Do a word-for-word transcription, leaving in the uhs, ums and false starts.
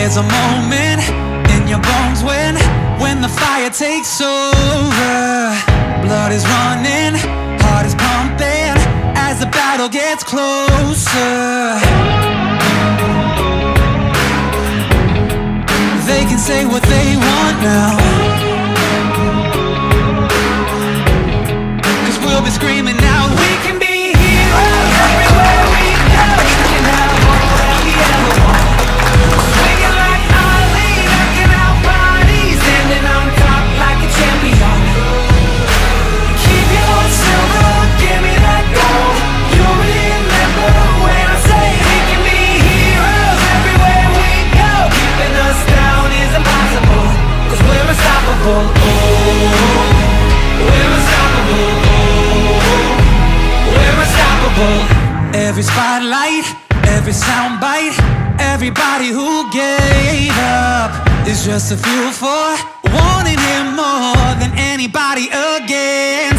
There's a moment in your bones when When the fire takes over. Blood is running, heart is pumping as the battle gets closer. They can say what they want now, 'cause we'll be screaming out, we can be heroes everywhere we go. We can have all that we ever want. Swinging like Ali, knocking out bodies, standing on top like a champion. Keep your silver, give me that gold. You'll remember when I say we can be heroes everywhere we go. Keeping us down is impossible, 'cause we're unstoppable. Oh, we're unstoppable. Oh, we're unstoppable. Every spotlight, every soundbite, everybody who gave up is just a fuel for wanting him more than anybody again.